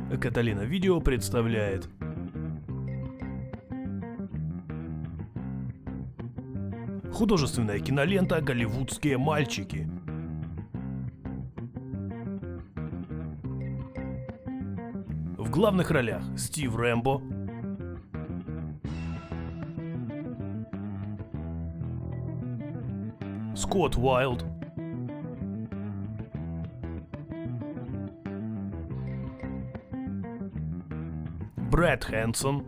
Каталина Видео представляет. Художественная кинолента «Голливудские мальчики». В главных ролях Стив Рэмбо, Скотт Уайлд, Брэд Хэнсон,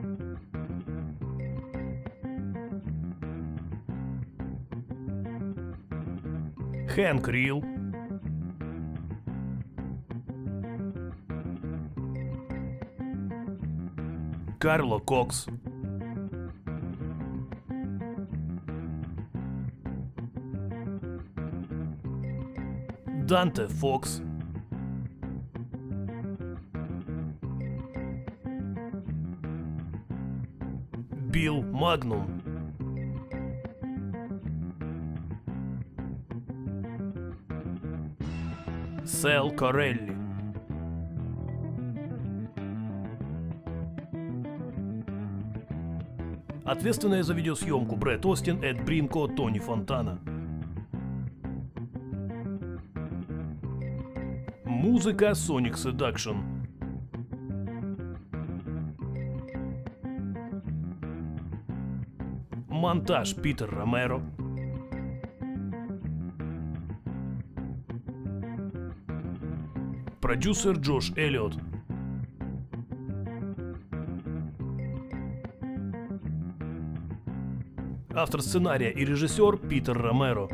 Хэнк Рил, Карло Кокс, Данте Фокс, Билл Магнум, Сэл Корелли. Ответственные за видеосъемку Брэд Остин, Эд Бринко, Тони Фонтана. Музыка Sonic Seduction. Монтаж Питер Ромеро. Продюсер Джош Эллиот. Автор сценария и режиссер Питер Ромеро.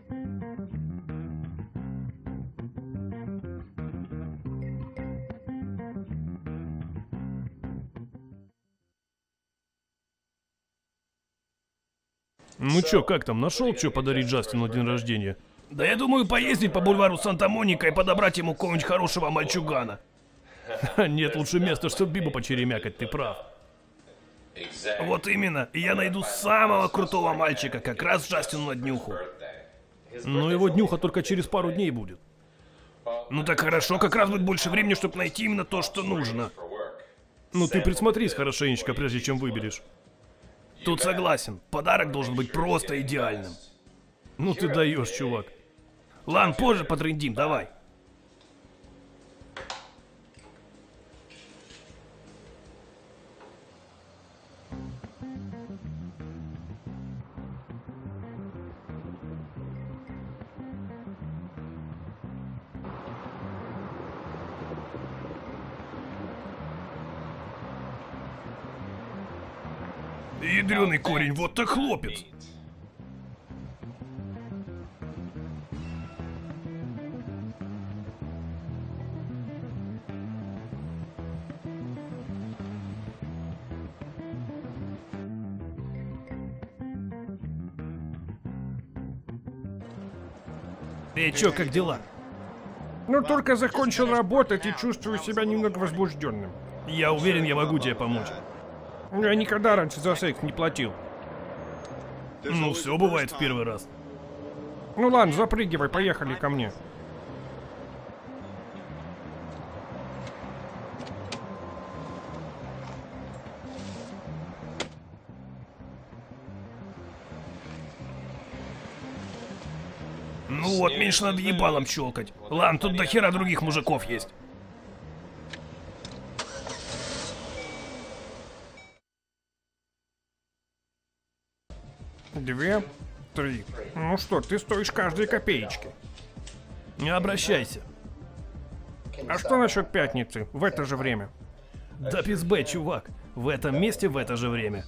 Ну чё, как там, нашел, что подарить Джастину на день рождения? Да я думаю поездить по бульвару Санта-Моника и подобрать ему какого-нибудь хорошего мальчугана. Нет лучше места, чтобы Бибу почеремякать, ты прав. Вот именно, и я найду самого крутого мальчика, как раз Джастину на днюху. Но его днюха только через пару дней будет. Ну так хорошо, как раз будет больше времени, чтобы найти именно то, что нужно. Ну ты присмотрись хорошенечко, прежде чем выберешь. Тут согласен, подарок должен быть просто идеальным. Ну ты даешь, чувак. Ладно, позже потрындим, давай. Ядрёный корень, вот так хлопец. Чё, как дела? Ну, только закончил работать и чувствую себя немного возбужденным. Я уверен, я могу тебе помочь. Я никогда раньше за секс не платил. Ну, все бывает в первый раз. Ну ладно, запрыгивай, поехали ко мне. Ну вот, меньше надо ебалом щелкать. Ладно, тут до хера других мужиков есть. Две, три. Ну что, ты стоишь каждой копеечки. Не обращайся. А что насчет пятницы, в это же время? Да пизбэ, чувак. В этом месте в это же время.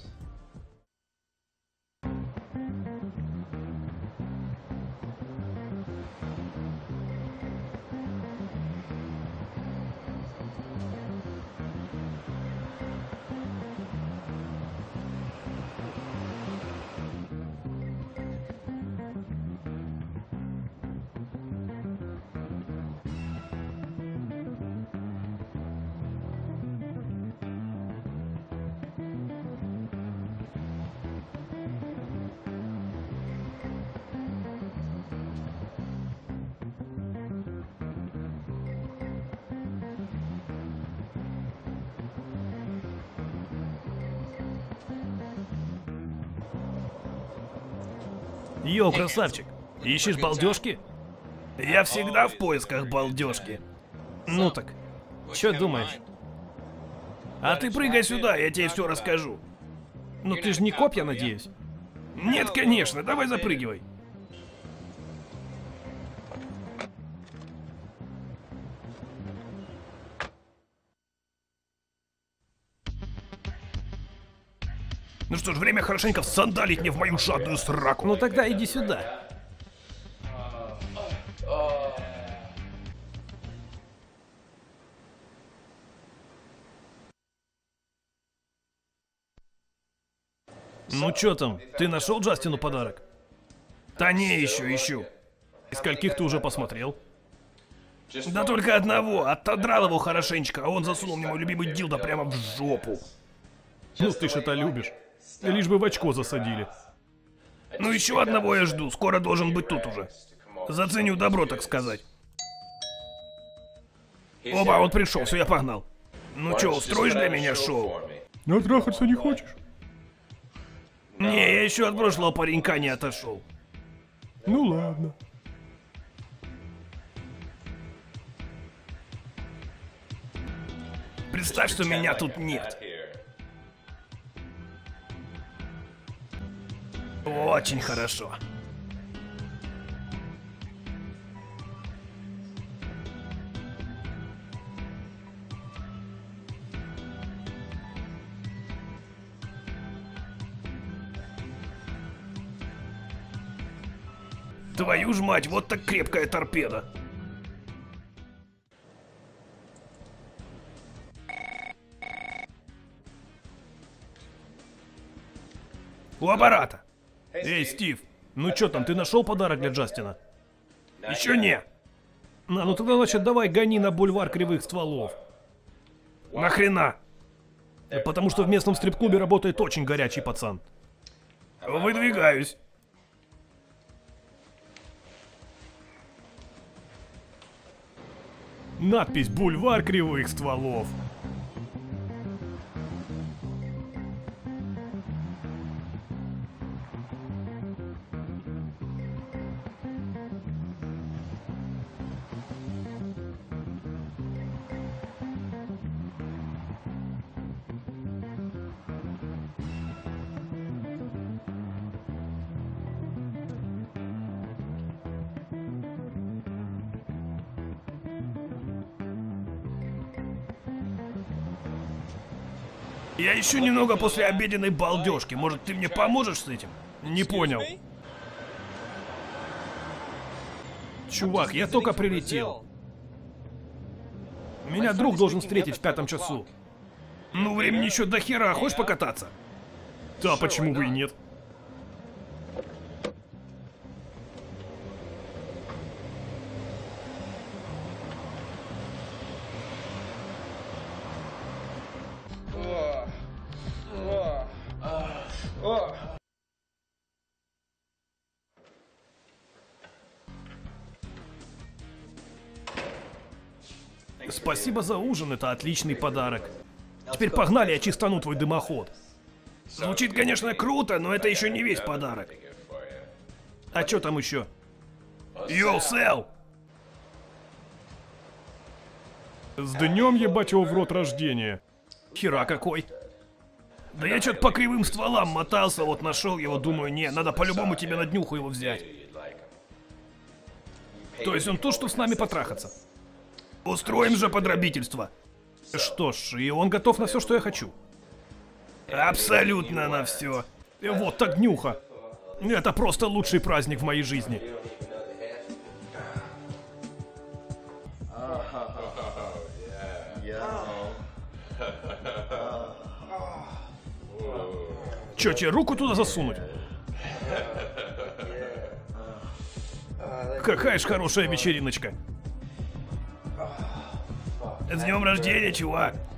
Йоу, красавчик, ищешь балдежки? Я всегда в поисках балдежки. Ну так, что думаешь? А ты прыгай сюда, я тебе все расскажу. Ну ты же не коп, я надеюсь? Нет, конечно, давай запрыгивай. Ну что ж, время хорошенько всандалить мне в мою жадную сраку. Ну тогда иди сюда. Ну чё там, ты нашел Джастину подарок? Да не, ищу. И скольких ты уже посмотрел? Да только одного, отодрал его хорошенечко, а он засунул мне мой любимый дилдо прямо в жопу. Ну ты ж это любишь. Лишь бы в очко засадили. Ну еще одного я жду, скоро должен быть тут уже. Заценю добро, так сказать. Опа, он пришел, все, я погнал. Ну чё, устроишь для меня шоу? А трахаться не хочешь? Не, я еще от прошлого паренька не отошел. Ну ладно. Представь, что меня тут нет. Очень хорошо. Твою ж мать, вот так крепкая торпеда. У аппарата. Эй, Стив, ну чё там, ты нашел подарок для Джастина? Еще не. Ну тогда, значит, давай гони на бульвар Кривых Стволов. Нахрена? Потому что в местном стрип-клубе работает очень горячий пацан. Выдвигаюсь. Надпись «Бульвар Кривых Стволов». Я ищу немного после обеденной балдежки. Может, ты мне поможешь с этим? Не понял. Чувак, я только прилетел. Меня друг должен встретить в 5 часу. Ну, времени еще до хера. Хочешь покататься? Да, почему бы и нет? Спасибо за ужин, это отличный подарок. Теперь погнали, я чистану твой дымоход. Звучит, конечно, круто, но это еще не весь подарок. А что там еще? Йоу, Сэл! С днем, ебать его в рот, рождения. Хера какой. Да я что-то по кривым стволам мотался, вот нашел его, думаю, не, надо по-любому тебе на днюху его взять. То есть он тут, что с нами потрахаться. Устроим же подробительство. Что ж, и он готов на все, что я хочу. Абсолютно на все. Вот так днюха. Это просто лучший праздник в моей жизни. Че, тебе руку туда засунуть? Какая ж хорошая вечериночка. С днем рождения, чувак.